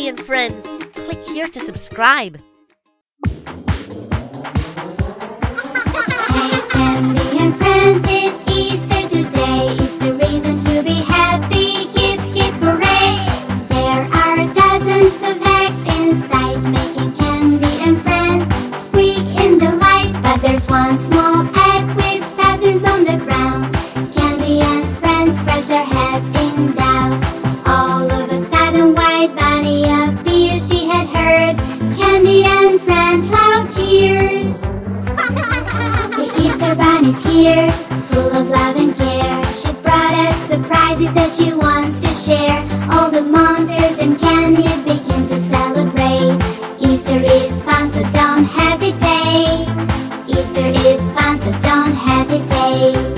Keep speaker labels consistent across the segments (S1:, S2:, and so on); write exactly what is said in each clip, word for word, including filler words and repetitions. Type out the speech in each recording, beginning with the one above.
S1: and Friends. Click here to subscribe.
S2: Hey Candy and Friends, it's Easter today. It's a reason to be happy, hip hip hooray. There are dozens of eggs inside, making Candy and Friends squeak in delight. But there's one small egg with feathers on the ground. Candy and Friends scratch their heads in doubt. All of a sudden White Bunny appears. She had heard Candy and Friends loud cheers. The Easter Bunny's here, full of love and care. She's brought us surprises that she wants to share. All the monsters and candy begin to celebrate. Easter is fun, so don't hesitate. Easter is fun, so don't hesitate.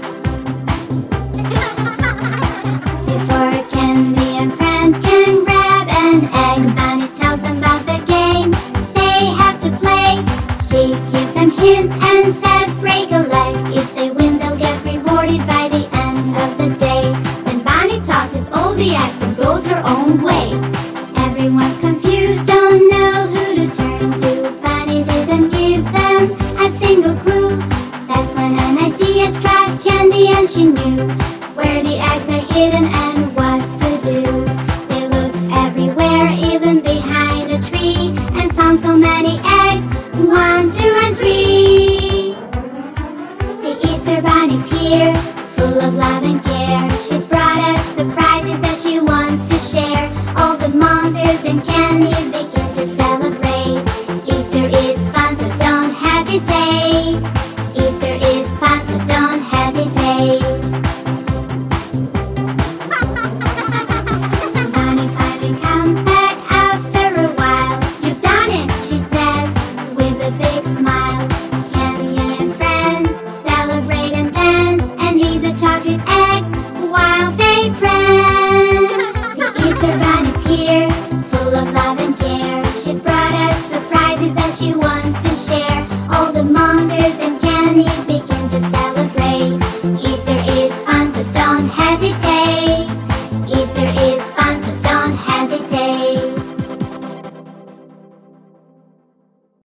S2: Before Candy and Friends can grab an egg, Bunny tells them about the game they have to play. She gives them hints and says break a leg. If they win, they'll get rewarded by the end of the day. Then Bunny tosses all the eggs and goes her own way. Everyone's confused, don't know who to turn to. Bunny didn't give them a single clue. That's when an idea struck Candy and she knew where the eggs are hidden and what to do. They looked everywhere, even behind a tree, and found so many eggs. One, two, and three. The Easter Bunny's here, full of love and care. She's brought us surprises that she wants to share. All the monsters and candy begin to celebrate. Easter is fun, so don't hesitate. Easter is fun, so don't hesitate. Bunny finally comes back after a while. You've done it, she says, with a big smile. Candy and Friends celebrate and dance and eat the chocolate eggs while they prance. The Easter Bunny's here,